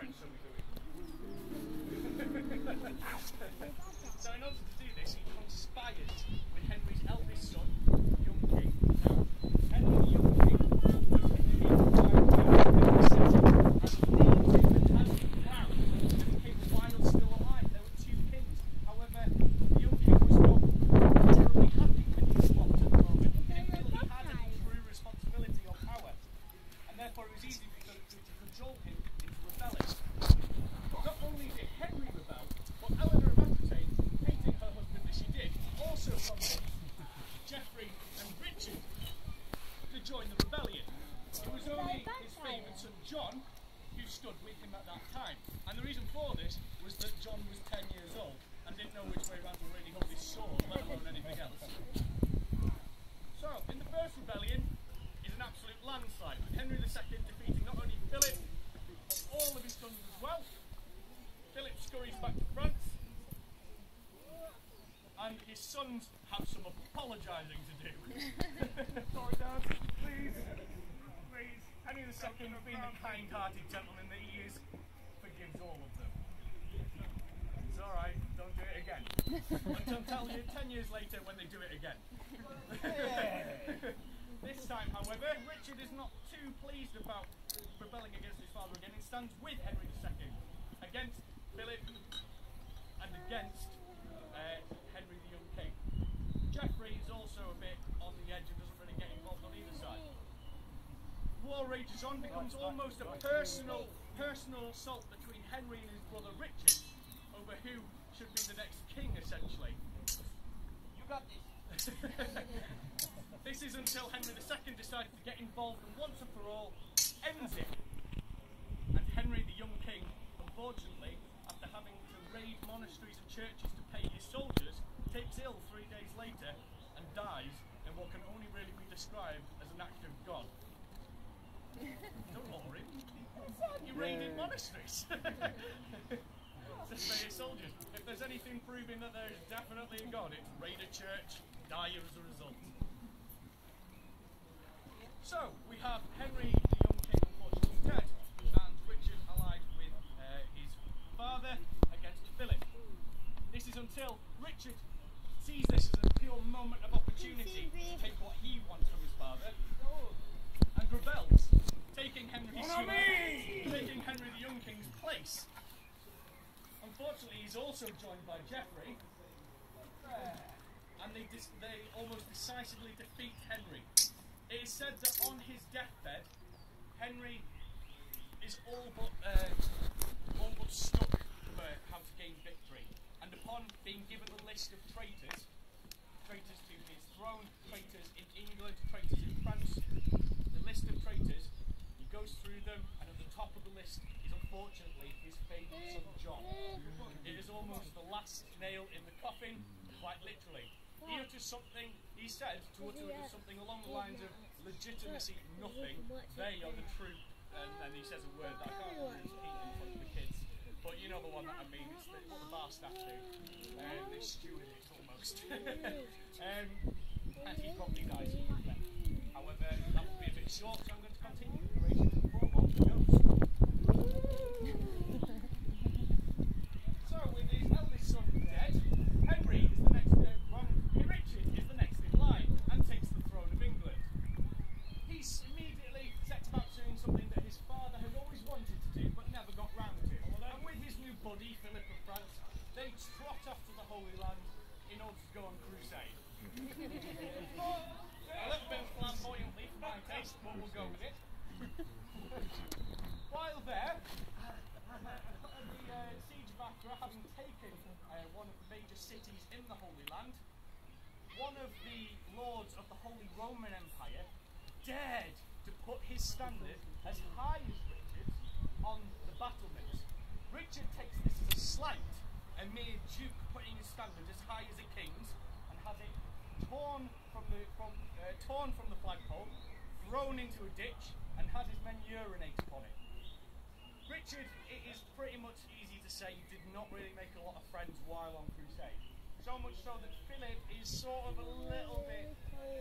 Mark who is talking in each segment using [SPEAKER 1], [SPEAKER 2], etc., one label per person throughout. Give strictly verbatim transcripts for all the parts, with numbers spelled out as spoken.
[SPEAKER 1] friends, so we do it. So in order to do this, he conspired with Henry's eldest son, the young king. Now, Henry the young king was king by Henry the second, and named him and had him crowned, and the king while still alive. There were two kings. However, the young king was not terribly happy with his lot at the moment. He didn't feel he had any true responsibility or power, and therefore it was easy for to, to control him into rebelling. Not only did Henry rebel, but Eleanor of Aquitaine, hating her husband as she did, also convinced Geoffrey and Richard to join the rebellion. It was only his favoured son John who stood with him at that time. And the reason for this was that John was ten years old and didn't know which way around to really hold his sword, let alone anything else. So, in the first rebellion is an absolute landslide, with Henry the second defeating not only Philip, but all of his sons as well. Philip scurries back to France, and his sons have some apologising to do. Sorry, Dad, please, please. Henry the second, being the kind-hearted gentleman that he is, forgives all of them. It's alright, don't do it again. Until tell you ten years later when they do it again. This time, however, Richard is not too pleased about rebelling against his father again and stands with Henry the second against Philip and against uh, Henry the young king. Geoffrey is also a bit on the edge and doesn't really get involved on either side. War rages on, becomes almost a personal, personal assault between Henry and his brother Richard over who should be the next king, essentially.
[SPEAKER 2] You got this.
[SPEAKER 1] This is until Henry the second decides to get involved and once and for all ends it. And Henry the young king, unfortunately, after having to raid monasteries and churches to pay his soldiers, takes ill three days later and dies in what can only really be described as an act of God. Don't worry. He raided monasteries. To pay his soldiers. If there's anything proving that there is definitely a God, it's raid a church, die as a result. So, we have Henry the young king unfortunately dead, and Richard allied with uh, his father against Philip. This is until Richard sees this as a pure moment of opportunity to take what he wants from his father and rebels, taking Henry's son, taking Henry the young king's place. Unfortunately, he's also joined by Geoffrey, and they, they almost decisively defeat Henry. It is said that on his deathbed, Henry is all but, uh, all but stuck for how to gain victory. And upon being given a list of traitors, traitors to his throne, traitors in England, traitors in France, the list of traitors, he goes through them, and at the top of the list is unfortunately his favourite son John. It is almost the last nail in the coffin, quite literally. He utters something, he said to utter something along the lines of legitimacy, nothing, they are the truth, and then he says a word that I can't remember repeat in front of the kids, but you know the one that I mean, it's the, what the bar staff do, um, they steward it almost, um, and he probably dies from that. However, that will be a bit short, so I'm going to continue the narration in the form of the ghost. So, with his eldest son dead, Henry is the next uh, wrong, Richard is the next in line and takes the throne of England. He's immediately sets about doing something that his father had always wanted to do but never got round to. And with his new buddy, Philip of France, they trot off to the Holy Land in order to go on crusade. A little bit flamboyantly for my taste, but we'll go with it. While there, the uh, siege of Acre, having taken uh, one of the major cities in the Holy Land, one of the lords of the Holy Roman Empire dared to put his standard as high as Richard's on the battlements. Richard takes this as a slight, a mere duke putting his standard as high as a king's, and has it torn from the from uh, torn from the flagpole, thrown into a ditch, and has his men urinate upon it. Richard, it is pretty much easy to say, did not really make a lot of friends while on crusade. So much so that Philip is sort of a little bit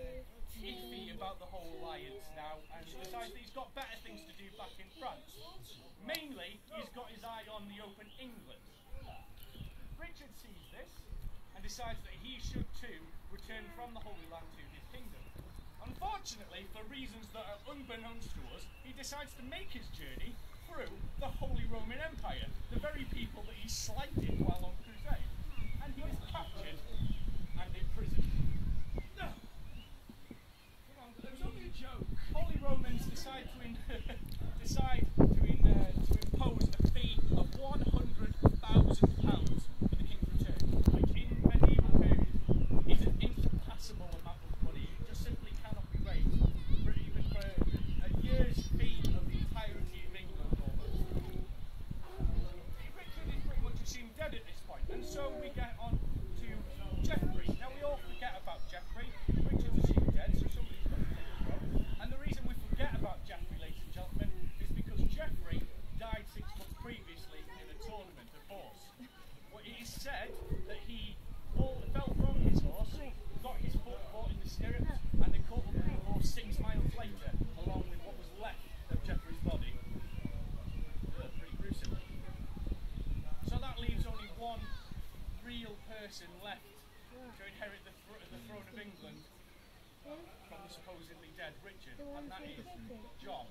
[SPEAKER 1] iffy about the whole alliance now and decides that he's got better things to do back in France. Mainly, he's got his eye on the open England. Richard sees this and decides that he should too return from the Holy Land to his kingdom. Unfortunately, for reasons that are unbeknownst to us, he decides to make his journey through the Holy Roman Empire, the very people that he slighted while on crusade. And he is captured and imprisoned. No! Come on, it was only a joke. Holy Romans decide to in decide to, in, uh, to impose a fee of one hundred thousand pounds for the king's return, which in medieval period is an insurpassable amount of money. It just simply cannot be raised for even for a year's fee of the entirety of England almost. Richard is pretty much assumed dead at this point, and so we get on to Geoffrey. Now we all forget about Geoffrey. Richard's assumed dead, so somebody's got to take the throne. And the reason we forget about Geoffrey, ladies and gentlemen, is because Geoffrey died six months previously in a tournament of horse. Well, it is said that he all, fell from his horse, got his foot caught in the stirrups, and they caught up with the horse six miles later, along with what was left of Geoffrey's body. Ugh, pretty gruesome. So that leaves only one real person left to inherit the, thr the throne of England from the supposedly dead Richard, and that is John.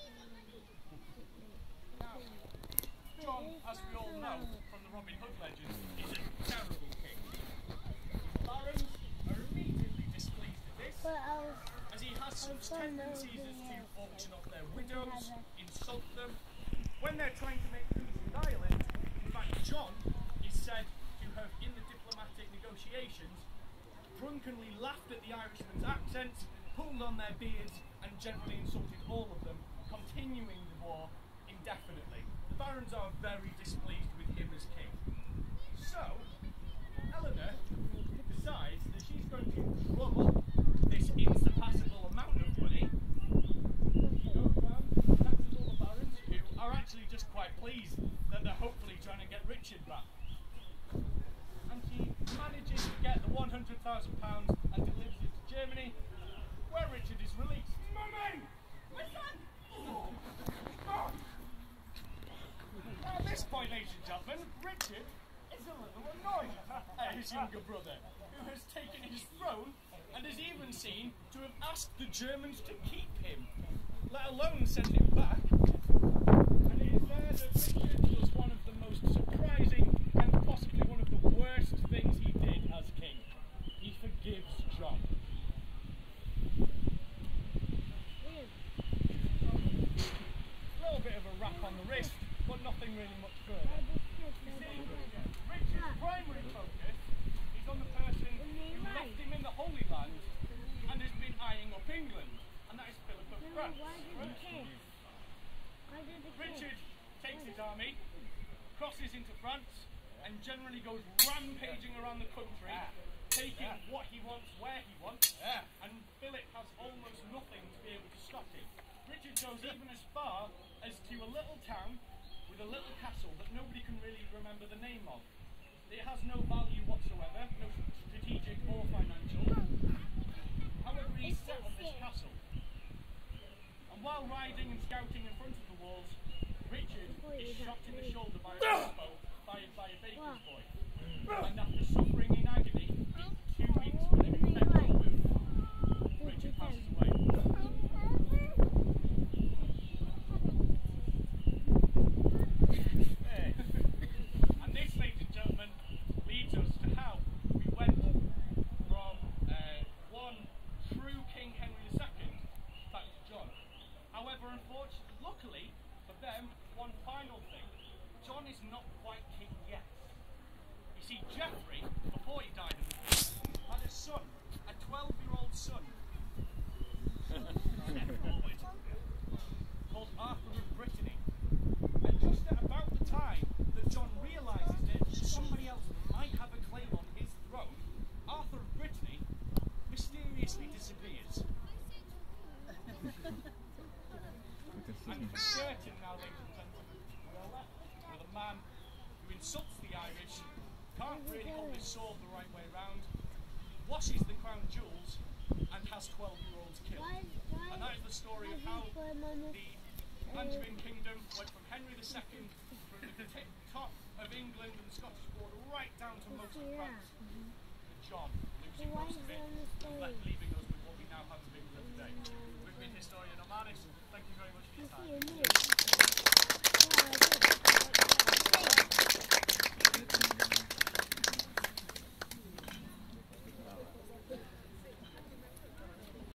[SPEAKER 1] Now, John, as we all know from the Robin Hood legend, is a terrible king. His barons are immediately displeased at this, as he has such tendencies as to auction off their widows, insult them. When they're trying to make peace with Ireland, in fact, John is said to have, in the diplomatic negotiations, drunkenly laughed at the Irishmen's accents, pulled on their beards, and generally insulted all of them, continuing the war indefinitely. The barons are very displeased with him as king. So, Eleanor decides that she's going to drum up this insurpassable amount of money. She goes round, taxes all the barons, who are actually just quite pleased that they're hopefully trying to get Richard back. And she manages to get the one hundred thousand pounds and delivers it to Germany, where Richard is released. Mummy! My son! Oh. Oh. At this point, ladies and gentlemen, Richard is a little annoyed at his younger brother, who has taken his throne and is even seen to have asked the Germans to keep him, let alone send him back. And it is there that Richard does one of the most surprising and possibly one of the worst things he did as king. He forgives John. A little bit of a rap on the wrist, but nothing really much further. You see, Richard's primary focus is on the person who left him in the Holy Land and has been eyeing up England, and that is Philip of France. Richard takes his army, crosses into France, and generally goes rampaging around the country, taking what he wants where he wants, and Philip has almost nothing to be able to stop him. Richard goes even as far as to a little town with a little castle that nobody can really remember the name of. It has no value whatsoever, no strategic or financial. However, he's set on this castle. And while riding and scouting in front of the walls, Richard is shot in the shoulder by a crossbow fired by a baker's boy. And after suffering in agony, two weeks with an infected wound, Richard passes away. And this, ladies and gentlemen, leads us to how we went from uh, one true King Henry the Second back to John. However, unfortunately, luckily for them, one final thing. John is not quite king yet. You see, Geoffrey, before he died in the war, had a son, a twelve-year-old son, called Arthur of Brittany. And just at about the time that John realises that somebody else might have a claim on his throne, Arthur of Brittany mysteriously disappears. And for certain now, ladies and gentlemen, we are left with a man who insults the Irish, can't really hold his sword the right way round, washes the crown jewels and has twelve-year-olds killed. And that is the story of how the Angevin kingdom went from Henry the Second, from the tip top of England and the Scottish border, right down to most of France, to John, losing most of it, and left, leaving us with what we now have of England today.